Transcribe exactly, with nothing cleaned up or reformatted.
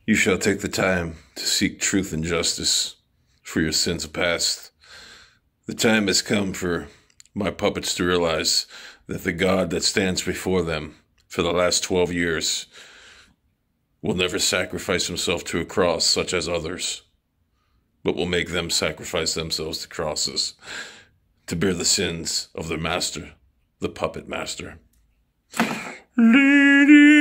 You shall take the time to seek truth and justice for your sins past. The time has come for my puppets to realize that the God that stands before them for the last twelve years will never sacrifice himself to a cross such as others, but will make them sacrifice themselves to crosses to bear the sins of their master, the puppet master. Lady